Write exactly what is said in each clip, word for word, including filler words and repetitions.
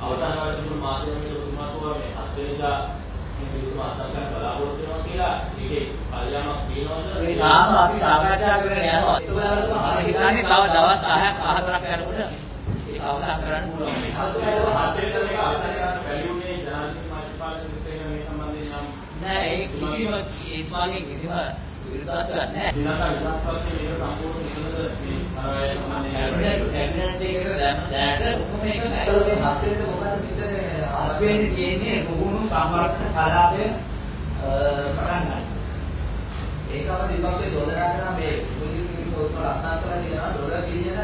අවසාන වර්ෂයේ මාධ්‍යමය තුමාතුවා මේ හත්වෙනිදා මේ කිසිම අසංකල්ප බලාපොරොත්තු වෙනවා කියලා ඒකේ කල්යාණක් තියෙනවද? ඒ තාම අපි සාකච්ඡා කරගෙන යනවා. ඒක තමයි හිතන්නේ තව දවස් පහක් පහතරක් යනකොට ඒක අවසන් කරන්න පුළුවන්. මේ හත්වෙනිදා මේක අවසන් කරන්න බැරි වුණේ ජනාධිපති මාධ්‍යපාලන විශේෂයෙන් මේ සම්බන්ධයෙන් නම් නෑ ඒක කිසිම ඒ මාගේ කිසිම විරුද්ධත්වයක් නෑ. දිනක විශ්වාසයෙන් මේක සම්පූර්ණ නිකමද මේ අරය සම්බන්ධයෙන් කැබිනට් එකේ දැන් දැනට කොහොම එක නෑ. මේ හත්වෙනිදා මොකද සිද්ධ වෙන්නේ? හත්වෙනිදා තියෙන්නේ පුහුණු සම්වර්ධන කලාපය පටන් ගන්න. ඒකම විපක්ෂයේ චෝදනා කරන මේ පොලිස් කිසිම අස්නාන් කරලා තියෙනවා ඩොලර් බිලියන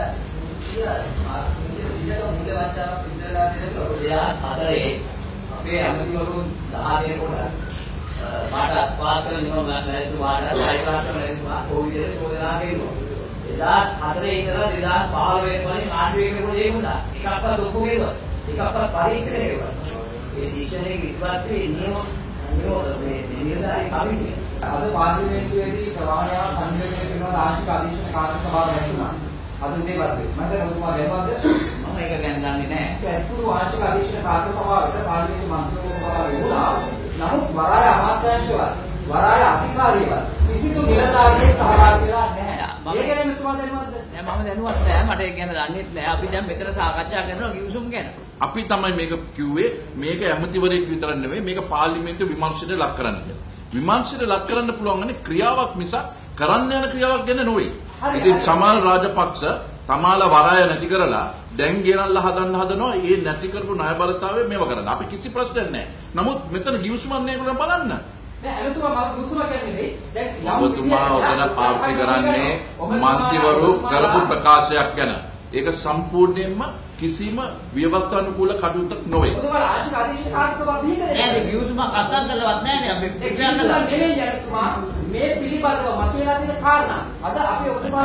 විසික මූල්‍ය වංචාවක් සිද්ධ වෙලා තියෙනවා. දෙදාස් හතරේ අපේ ඇමතිවරුන් දහ දෙනෙකුට මාට අත්පාසල නියම නැතුවාට ලයිසන්ස් නැතුවා කොවිඩේ චෝදනා කෙරුවා. දෙදාස් හතරේ ඉඳලා දෙදාස් පහළොව වෙනකන් ආණ්ඩුවේ කෙරුවා ඒ වුණා. එකක්වත් ඔප්පු කෙරුවා. එකක්වත් පරීක්ෂා කෙරුවා. ඒ දිශනේ විශ්වාසයේ නියම නියම මේ නිලධාරී කමිටුව. අද පාර්ලිමේන්තුවේදී ප්‍රවාහය සංකේතය වෙනවා රාශික අධීක්ෂණ කාර්ය සභාව රැඳුණා. අද දේවත් මට රතුමා දැනවද මම ඒක ගැන දන්නේ නැහැ. ඇසුරු වාර්ෂික අධීක්ෂණ කාර්ය සභාවට පාර්ලිමේන්තු මන්ත්‍රී සභාව වුණා. නමුත් වරාය අමාත්‍යාංශවත් වරාය අධිකාරියවත් කිසිදු නිලධාරියෙක් සහභාගී වෙලා නැහැ. ඒක ගැන රතුමා දැනවද? නෑ මම දැනුවත් නෑ මට ඒක ගැන දන්නේ නැහැ. අපි දැන් මෙතන සාකච්ඡා කරනවා කිව්සුම් ගැන. අපි තමයි මේක කිව්වේ මේක ඇමතිවරයෙක් විතර නෙවෙයි මේක පාර්ලිමේන්තු විමර්ශනයට ලක් කරන්න කියලා. විමර්ශනයට ලක් කරන්න පුළුවන් ක්‍රියාවක් මිසක් කරන්න යන ක්‍රියාවක් ගැන නෙවෙයි. ඉතින් සමාල් රාජපක්ෂ තමාලා වරාය නැති කරලා දැන් ගෙනල්ලා හදන්න හදනවා ඒ නැති කරපු ණය බලතාවය මේව කරන්න. අපි කිසි ප්‍රශ්නයක් නැහැ. නමුත් මෙතන ගිවිසුමක් නේකුලම් බලන්න. නෑ එතුමා මම ගිවිසුම කියන්නේ දැන් ඔබතුමා ඔතන පාවිච්චි කරන්නේ මන්ත්‍රීවරු කරපු ප්‍රකාශයක් ගැන. ඒක සම්පූර්ණයෙන්ම කිසිම ව්‍යවස්ථානුකූල කටයුත්තක් නොවේ. ඔබතුමා රාජ්‍ය ආදේශ කාර්ය සභාව බිහි කරේ නෑ ගිවිසුමක් අසංකලවත් නෑ නේ අපි කියන්නලා නෙමෙයි යතුමා මේ පිළිබඳව මතුවලා තියෙන කාරණා අද අපි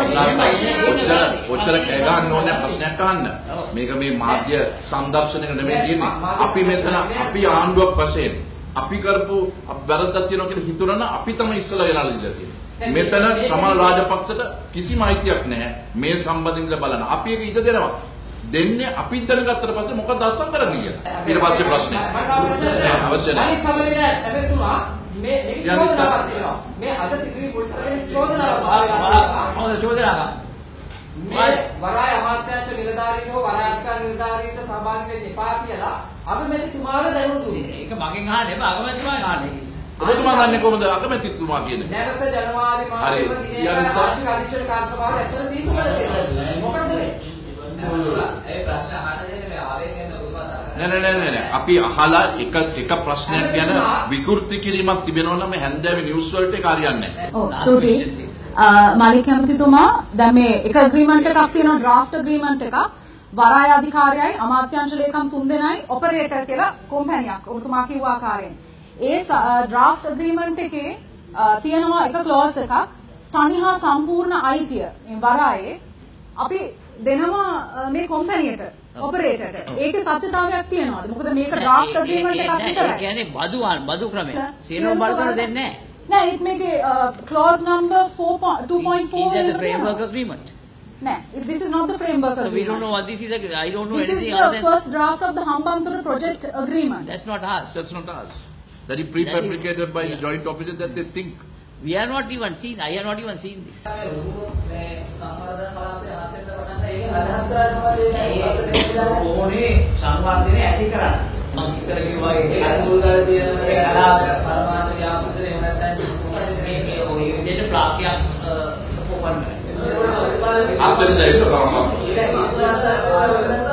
ඔබතුමා ඔච්චර කෑ ගන්න ඕනේ ප්‍රශ්නයක් අහන්න. මේක මේ මාධ්‍ය සංදර්ශනයක නෙමෙයි තියෙන්නේ. අපි මෙතන අපි ආණ්ඩුවක් වශයෙන් අපි කරපු වැරද්දක් තියෙනවා කියලා හිතුණා නම් අපි තමයි ඉස්සලා වෙලා ඉඳලා තියෙන්නේ. මෙතන සමාල් රාජපක්ෂට කිසිම අයිතියක් නැහැ මේ සම්බන්ධයෙන් ඉඳලා බලන්න. අපි ඒක ඉඩ දෙනවා. දෙන්නේ අපි දැනගත්තට පස්සේ මොකද අසම් කරන්නේ කියලා. ඊට පස්සේ ප්‍රශ්නේ. අවශ්‍ය නැහැ. අනිත් සමලිය හැබැයිතුමා මේ මේක චෝදනාවක් තියෙනවා. මේ අද සිදුවී පුල්තරේ චෝදනාවක්. මොකද චෝදනාවක්? මේ වරාය අමාත්‍යාංශ නිලධාරීන් හෝ වරාය අධිකාරී නිලධාරීන්ට සහභාගී වෙන්න එපා කියලා අගමැතිතුමාට දැනුම් දුන්නේ. ඒක මගෙන් අහන්නේ නෑ අගමැතිතුමා අහන්නේ. ඔබතුමා දන්නේ කොහොමද අගමැතිතුමා කියන්නේ? නැවත ජනවාරි මාසයේ දිනේ රාජ්‍ය අධීක්ෂණ කාර්ය සභාව ඇතුළත තීන්දුව කළේ. මොකටද මේ? ඒ ප්‍රශ්න අහන්නේ මේ ආවේගයෙන් ඔබතුමා නෑ නෑ නෑ නෑ අපි අහලා එක එක ප්‍රශ්නයක් ගැන විකෘති කිරීමක් තිබෙනවා නම් හැන්දෑවේ නිවුස් වලට ඒක හරියන්නේ නැහැ. ඔව් ස්තුතියි. මාලික ඇමතිතුමා දැන් මේ එක ඇග්‍රීමන්ට් එකක් තියෙනවා ඩ්‍රාෆ්ට් ඇග්‍රීමන්ට් එකක් වරාය අධිකාරියයි අමාත්‍යාංශ ලේකම් තුන්දෙනයි ඔපරේටර් කියලා කොම්පැනියක් ඔබතුමා කිව්ව ආකාරයෙන්. ඒ ඩ්‍රාෆ්ට් ඇග්‍රීමන්ට් එකේ තියෙනවා එක ක්ලෝස් එකක් තනිහා සම්පූර්ණ අයිතිය මේ වරායේ අපි දෙනවා මේ කොම්පැනියට ඔපරේටර්ට. ඒකේ සත්‍යතාවයක් තියෙනවද? මොකද මේක ඩ්‍රාෆ්ට් ඇග්‍රීමන්ට් එකක් විතරයි. ඒ කියන්නේ බදු බදු ක්‍රමය. සීනෝ බලතල දෙන්නේ නැහැ. නෑ it මේකේ clause number two point four is the framework agreement. No, this is not the framework agreement. So we don't know what this is. I don't know this anything other than... This is the first draft of the Hambantota project agreement. That's not us. That's not us. That is prefabricated that is, by yeah. the joint officers that they think. We are not even seen. I have not even seen this. After the